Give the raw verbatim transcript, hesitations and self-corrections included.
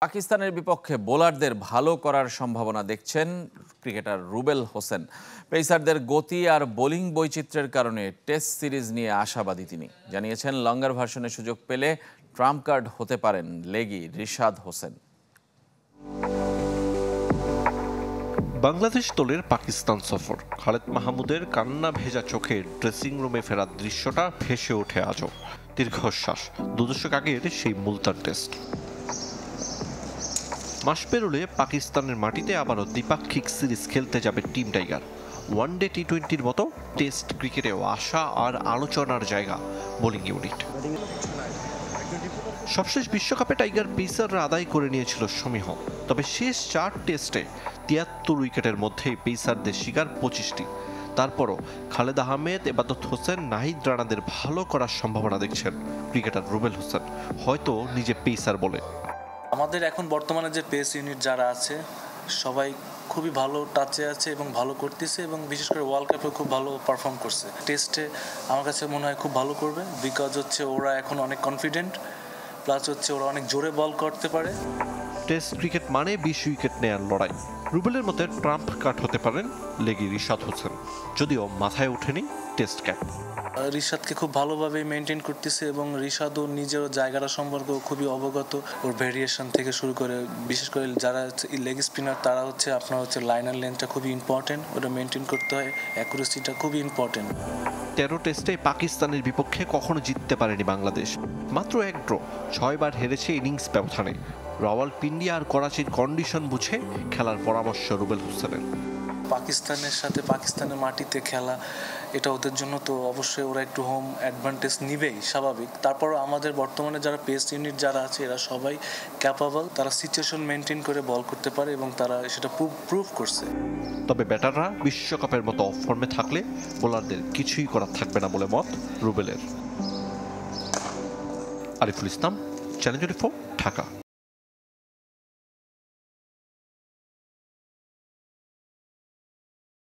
পাকিস্তানের বিপক্ষে বোলারদের ভালো করার সম্ভাবনা দেখছেন ক্রিকেটার রুবেল হোসেন। পেসারদের গতি আর বোলিং বৈচিত্র্যের কারণে টেস্ট সিরিজ নিয়ে আশাবাদী তিনি। জানিয়েছেন লঙ্গার ভার্সনে সুযোগ পেলে ট্রাম্প কার্ড হতে পারেন লেগি রিশাদ হোসেন। বাংলাদেশ দলের পাকিস্তান সফর, খালেদ মাহমুদের কান্না ভেজা চোখে ড্রেসিং রুমে ফেরার দৃশ্যটা ভেসে ওঠে আজও। দীর্ঘশ্বাস, দু দশক আগের সেই মুলতান টেস্ট। মাস পেরোলে পাকিস্তানের মাটিতে আবারও দ্বিপাক্ষিক সিরিজ খেলতে যাবে team tiger. One day T টোয়েন্টির মতো টেস্ট ক্রিকেটেও আশা আর আলোচনার জায়গা বোলিং ইউনিট। সবশেষ বিশ্বকাপে টাইগার পেসাররা আদায় করে নিয়েছিল সমীহ, তবে শেষ চার টেস্টে তিয়াত্তর উইকেটের মধ্যে পেসারদের শিকার পঁচিশটি। তারপরও খালেদ আহমেদ, এবাদত হোসেন, নাহিদ রানাদের ভালো করার সম্ভাবনা দেখছেন ক্রিকেটার রুবেল হোসেন, হয়তো নিজে পেসার বলে। আমাদের এখন বর্তমানে যে পেস ইউনিট যারা আছে সবাই খুবই ভালো টাচে আছে এবং ভালো করতেছে, এবং বিশেষ করে ওয়ার্ল্ড কাপে খুব ভালো পারফর্ম করছে। টেস্টে আমার কাছে মনে হয় খুব ভালো করবে, বিকজ হচ্ছে ওরা এখন অনেক কনফিডেন্ট, প্লাস হচ্ছে ওরা অনেক জোরে বল করতে পারে। টেস্ট ক্রিকেট মানে বিশ উইকেট নেয়ার লড়াই। রুবেলের মতে ট্রাম্প কার্ড হতে পারেন লেগি রিশাদ হোসেন, যদিও মাথায় ওঠেনি টেস্ট ক্যাপ। রিশাদকে খুব ভালোভাবে মেনটেন করতেছে এবং রিশাদও নিজের জায়গাটা সম্পর্কে খুবই অবগত। ওর ভেরিয়েশন থেকে শুরু করে বিশেষ করে যারা লেগ স্পিনার তারা হচ্ছে আপনার হচ্ছে লাইনার লেন্থটা খুবই ইম্পর্টেন্ট, ওটা মেনটেন করতে হয়, অ্যাকুরেসিটা খুবই ইম্পর্টেন্ট। তেরো টেস্টে পাকিস্তানের বিপক্ষে কখনো জিততে পারেনি বাংলাদেশ, মাত্র এক ড্র, ছয়বার হেরেছে ইনিংস ব্যবধানে। রাওয়ালপিন্ডি আর করাচির কন্ডিশন বুঝে খেলার পরামর্শ রুবেল হোসেনের। পাকিস্তানের সাথে পাকিস্তানের মাটিতে খেলা এটা ওদের জন্য তো অবশ্যই ওরা একটু হোম অ্যাডভান্টেজ নিবেই, স্বাভাবিক। তারপরও আমাদের বর্তমানে যারা পেস ইউনিট যারা আছে এরা সবাই ক্যাপাবল, তারা সিচুয়েশন মেনটেন করে বল করতে পারে এবং তারা সেটা প্রুভ করছে। তবে ব্যাটাররা বিশ্বকাপের মতো অফ ফর্মে থাকলে বোলারদের কিছুই করার থাকবে না বলে মত রুবেলের। Ariful Islam, channel twenty four, Dhaka.